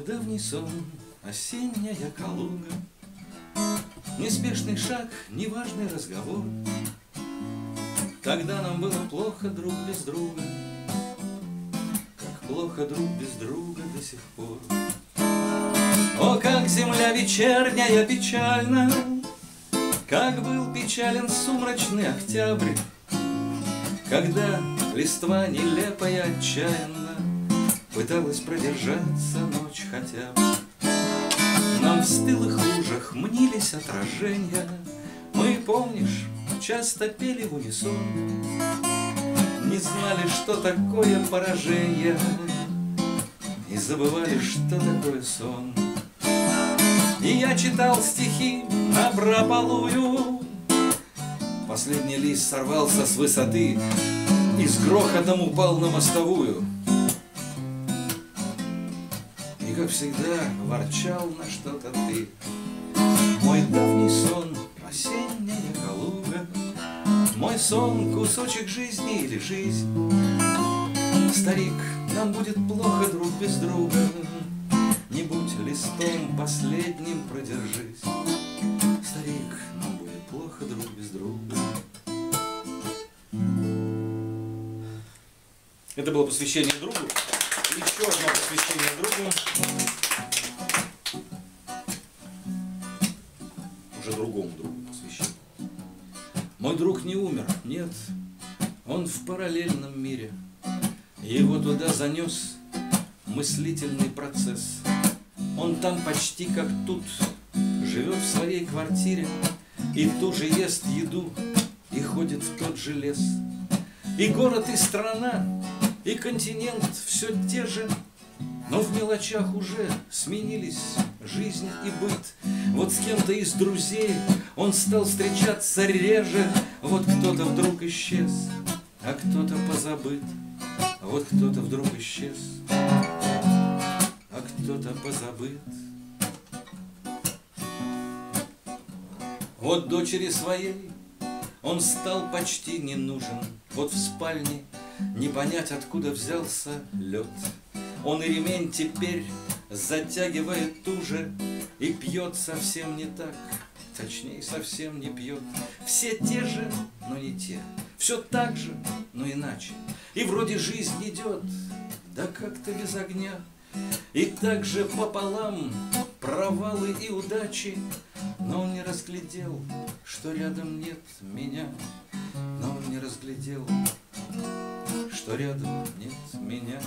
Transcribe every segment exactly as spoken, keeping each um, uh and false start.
давний сон, осенняя Калуга, неспешный шаг, неважный разговор. Тогда нам было плохо друг без друга, как плохо друг без друга до сих пор. О, как земля вечерняя печальна, как был печален сумрачный октябрь, когда листва нелепая отчаянно пыталась продержаться ночь хотя бы. Нам в стылых лужах мнились отражения, мы, помнишь, часто пели в унисон, не знали, что такое поражение, и забывали, что такое сон. И я читал стихи напропалую, последний лист сорвался с высоты и с грохотом упал на мостовую. И, как всегда, ворчал на что-то ты. Мой давний сон, осенняя Калуга, мой сон, кусочек жизни или жизнь. Старик, нам будет плохо друг без друга, не будь листом последним, продержись. Старик, нам будет плохо друг без друга. Это было посвящение другу. И еще одно посвящение другу. Уже другому другу посвящение. Мой друг не умер, нет, он в параллельном мире. Его туда занес мыслительный процесс. Он там почти как тут, живет в своей квартире, и тоже ест еду, и ходит в тот же лес. И город, и страна, и континент все те же, но в мелочах уже сменились жизнь и быт. Вот с кем-то из друзей он стал встречаться реже, вот кто-то вдруг исчез, а кто-то позабыт. Вот кто-то вдруг исчез, а кто-то позабыт. Вот дочери своей он стал почти не нужен. Вот в спальне не понять, откуда взялся лед. Он и ремень теперь затягивает туже и пьет совсем не так, точнее, совсем не пьет. Все те же, но не те, все так же, но иначе. И вроде жизнь идет, да как-то без огня. И так же пополам провалы и удачи. Но он не разглядел, что рядом нет меня. Но он не разглядел, что рядом нет меня.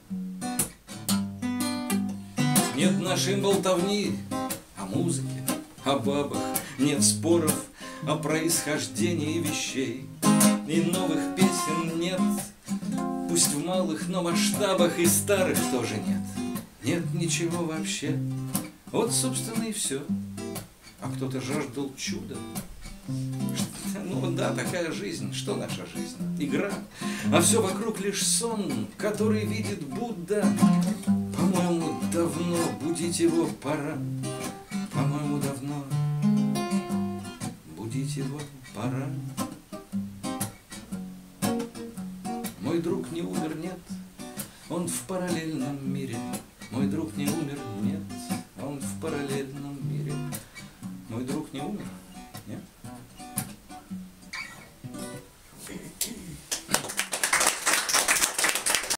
Нет нашей болтовни о музыке, о бабах, нет споров о происхождении вещей. И новых песен нет, пусть в малых, но масштабах, и старых тоже нет. Нет ничего вообще, вот, собственно, и все. А кто-то жаждал чуда. Ну да, такая жизнь, что наша жизнь? Игра. А все вокруг лишь сон, который видит Будда. По-моему, давно будить его пора. По-моему, давно будить его пора. Мой друг не умер, нет, он в параллельном мире. Мой друг не умер, нет, он в параллельном мире. Мой друг не умер.